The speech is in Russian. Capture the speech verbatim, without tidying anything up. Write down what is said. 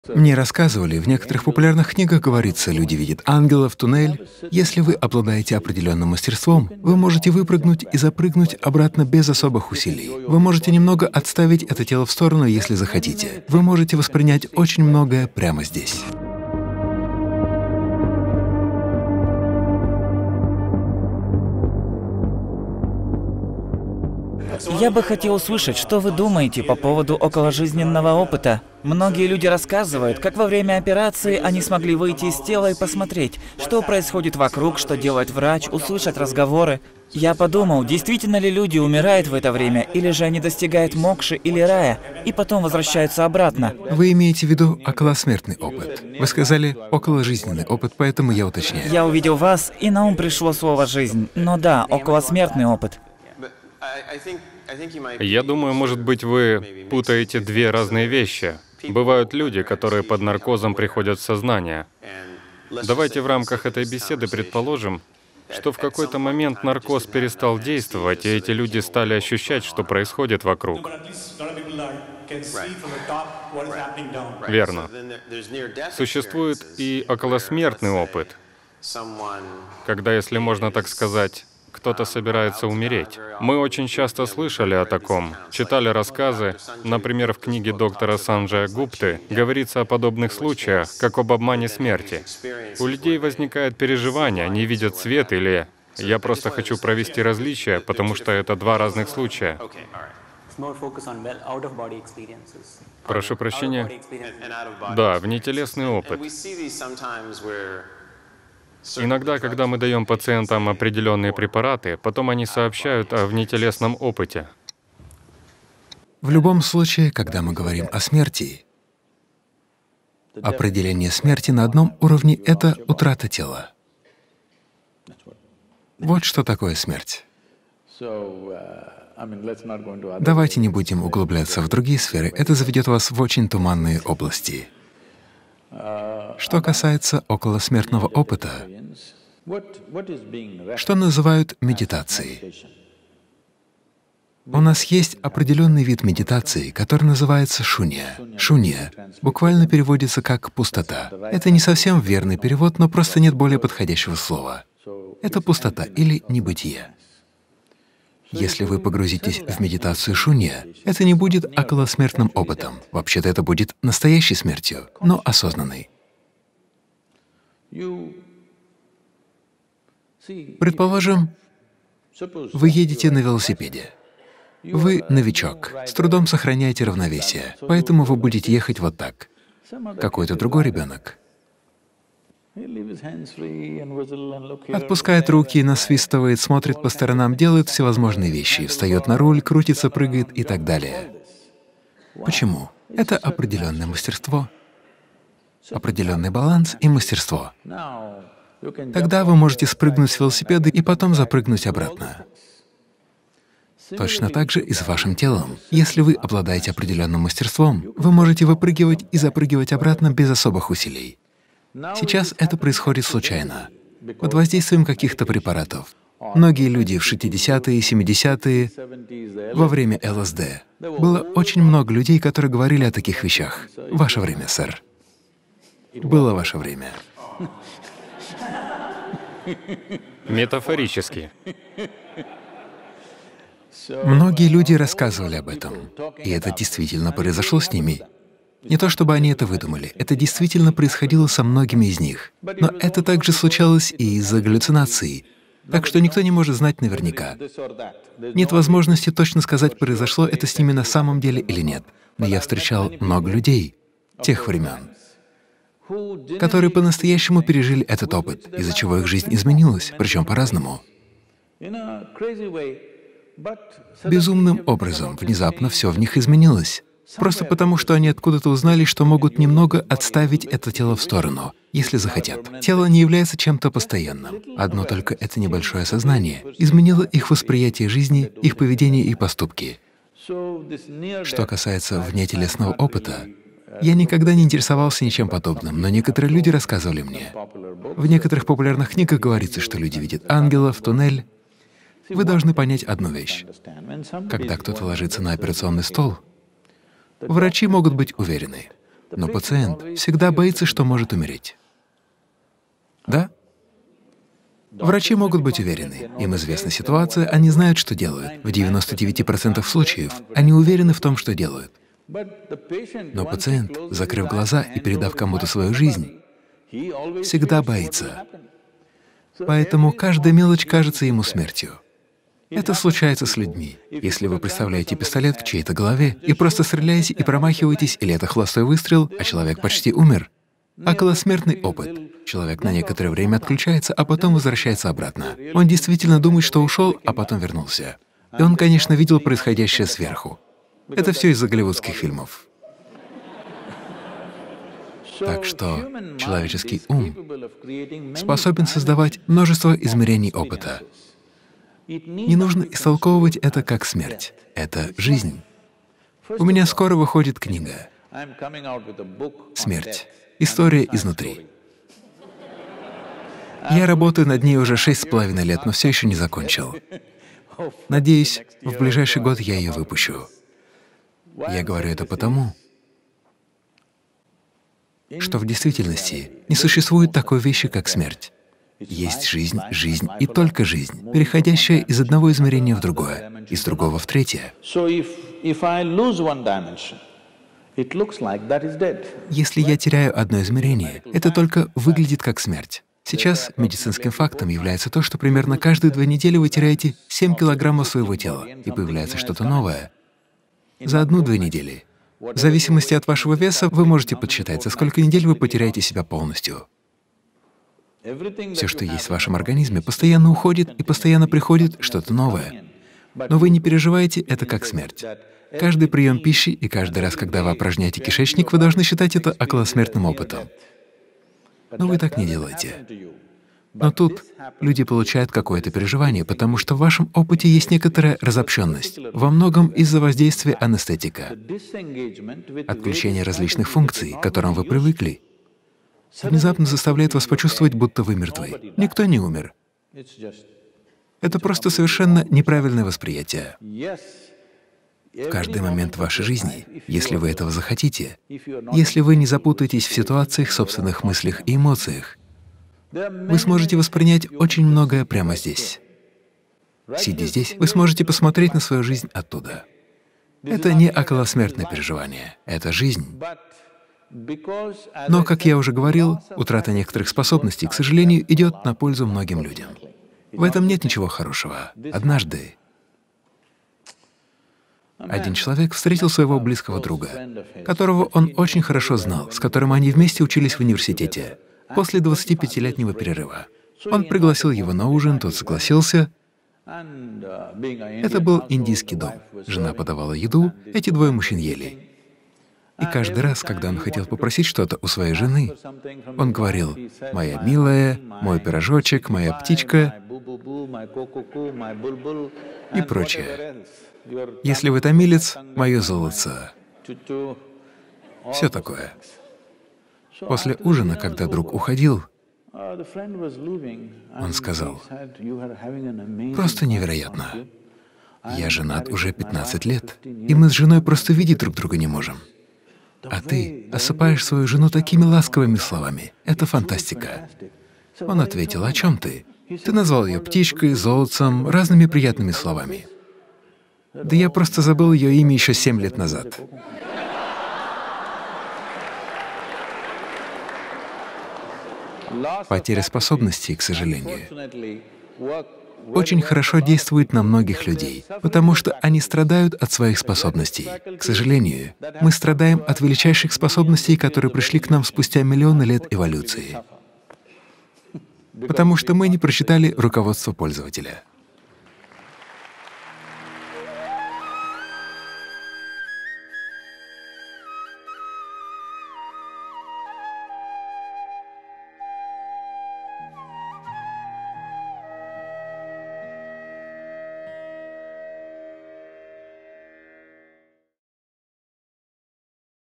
Мне рассказывали, в некоторых популярных книгах говорится, люди видят ангелов, туннель. Если вы обладаете определенным мастерством, вы можете выпрыгнуть и запрыгнуть обратно без особых усилий. Вы можете немного отставить это тело в сторону, если захотите. Вы можете воспринять очень многое прямо здесь. Я бы хотел услышать, что вы думаете по поводу околожизненного опыта. Многие люди рассказывают, как во время операции они смогли выйти из тела и посмотреть, что происходит вокруг, что делает врач, услышать разговоры. Я подумал, действительно ли люди умирают в это время, или же они достигают мокши или рая, и потом возвращаются обратно. Вы имеете в виду околосмертный опыт. Вы сказали околожизненный опыт, поэтому я уточняю. Я увидел вас, и на ум пришло слово «жизнь». Но да, околосмертный опыт. Я думаю, может быть, вы путаете две разные вещи. Бывают люди, которые под наркозом приходят в сознание. Давайте в рамках этой беседы предположим, что в какой-то момент наркоз перестал действовать, и эти люди стали ощущать, что происходит вокруг. Верно. Существует и околосмертный опыт, когда, если можно так сказать, кто-то собирается умереть. Мы очень часто слышали о таком, читали рассказы. Например, в книге доктора Санджая Гупты говорится о подобных случаях, как об обмане смерти. У людей возникает переживание, они видят свет или «я просто хочу провести различия, потому что это два разных случая». Прошу прощения. Да, внетелесный опыт. Иногда, когда мы даем пациентам определенные препараты, потом они сообщают о внетелесном опыте. В любом случае, когда мы говорим о смерти, определение смерти на одном уровне — это утрата тела. Вот что такое смерть. Давайте не будем углубляться в другие сферы, это заведет вас в очень туманные области. Что касается околосмертного опыта, что называют медитацией? У нас есть определенный вид медитации, который называется шунья. Шунья буквально переводится как «пустота». Это не совсем верный перевод, но просто нет более подходящего слова. Это пустота или небытие. Если вы погрузитесь в медитацию шунья, это не будет околосмертным опытом. Вообще-то это будет настоящей смертью, но осознанной. Предположим, вы едете на велосипеде. Вы новичок, с трудом сохраняете равновесие, поэтому вы будете ехать вот так. Какой-то другой ребенок отпускает руки, насвистывает, смотрит по сторонам, делает всевозможные вещи, встает на руль, крутится, прыгает и так далее. Почему? Это определенное мастерство, определенный баланс и мастерство. Тогда вы можете спрыгнуть с велосипеда и потом запрыгнуть обратно. Точно так же и с вашим телом. Если вы обладаете определенным мастерством, вы можете выпрыгивать и запрыгивать обратно без особых усилий. Сейчас это происходит случайно, под воздействием каких-то препаратов. Многие люди в шестидесятые и семидесятые, во время ЛСД, было очень много людей, которые говорили о таких вещах. Ваше время, сэр. Было ваше время. Метафорически. Многие люди рассказывали об этом, и это действительно произошло с ними. Не то чтобы они это выдумали, это действительно происходило со многими из них. Но это также случалось и из-за галлюцинаций, так что никто не может знать наверняка. Нет возможности точно сказать, произошло это с ними на самом деле или нет. Но я встречал много людей тех времен, которые по-настоящему пережили этот опыт, из-за чего их жизнь изменилась, причем по-разному. Безумным образом внезапно все в них изменилось. Просто потому, что они откуда-то узнали, что могут немного отставить это тело в сторону, если захотят. Тело не является чем-то постоянным. Одно только это небольшое сознание изменило их восприятие жизни, их поведение и поступки. Что касается внетелесного опыта, я никогда не интересовался ничем подобным, но некоторые люди рассказывали мне. В некоторых популярных книгах говорится, что люди видят ангелов, туннель. Вы должны понять одну вещь. Когда кто-то ложится на операционный стол, врачи могут быть уверены. Но пациент всегда боится, что может умереть. Да? Врачи могут быть уверены. Им известна ситуация, они знают, что делают. В девяноста девяти процентах случаев они уверены в том, что делают. Но пациент, закрыв глаза и передав кому-то свою жизнь, всегда боится. Поэтому каждая мелочь кажется ему смертью. Это случается с людьми. Если вы представляете пистолет в чьей-то голове и просто стреляете и промахиваетесь, или это холостой выстрел, а человек почти умер. Околосмертный опыт. Человек на некоторое время отключается, а потом возвращается обратно. Он действительно думает, что ушел, а потом вернулся. И он, конечно, видел происходящее сверху. Это все из-за голливудских фильмов. Так что человеческий ум способен создавать множество измерений опыта. Не нужно истолковывать это как смерть. Это жизнь. У меня скоро выходит книга «Смерть. История изнутри». Я работаю над ней уже шесть с половиной лет, но все еще не закончил. Надеюсь, в ближайший год я ее выпущу. Я говорю это потому, что в действительности не существует такой вещи, как смерть. Есть жизнь, жизнь и только жизнь, переходящая из одного измерения в другое, из другого в третье. Если я теряю одно измерение, это только выглядит как смерть. Сейчас медицинским фактом является то, что примерно каждые две недели вы теряете семь килограммов своего тела, и появляется что-то новое за одну-две недели. В зависимости от вашего веса вы можете подсчитать, за сколько недель вы потеряете себя полностью. Все, что есть в вашем организме, постоянно уходит и постоянно приходит что-то новое. Но вы не переживаете это как смерть. Каждый прием пищи и каждый раз, когда вы опорожняете кишечник, вы должны считать это околосмертным опытом. Но вы так не делаете. Но тут люди получают какое-то переживание, потому что в вашем опыте есть некоторая разобщенность, во многом из-за воздействия анестетика. Отключение различных функций, к которым вы привыкли, внезапно заставляет вас почувствовать, будто вы мертвы. Никто не умер. Это просто совершенно неправильное восприятие. В каждый момент вашей жизни, если вы этого захотите, если вы не запутаетесь в ситуациях, собственных мыслях и эмоциях, вы сможете воспринять очень многое прямо здесь. Сидя здесь, вы сможете посмотреть на свою жизнь оттуда. Это не околосмертное переживание, это жизнь. Но, как я уже говорил, утрата некоторых способностей, к сожалению, идет на пользу многим людям. В этом нет ничего хорошего. Однажды один человек встретил своего близкого друга, которого он очень хорошо знал, с которым они вместе учились в университете, после двадцатипятилетнего перерыва. Он пригласил его на ужин, тот согласился. Это был индийский дом. Жена подавала еду, эти двое мужчин ели. И каждый раз, когда он хотел попросить что-то у своей жены, он говорил: «Моя милая, мой пирожочек, моя птичка» и прочее. «Если вы томилец, мое золотце». Все такое. После ужина, когда друг уходил, он сказал: «Просто невероятно. Я женат уже пятнадцать лет, и мы с женой просто видеть друг друга не можем. А ты осыпаешь свою жену такими ласковыми словами. Это фантастика». Он ответил: «О чем ты? Ты назвал ее птичкой, золотцем, разными приятными словами». Да я просто забыл ее имя еще семь лет назад. Потеря способностей, к сожалению, очень хорошо действует на многих людей, потому что они страдают от своих способностей. К сожалению, мы страдаем от величайших способностей, которые пришли к нам спустя миллионы лет эволюции, потому что мы не прочитали руководство пользователя.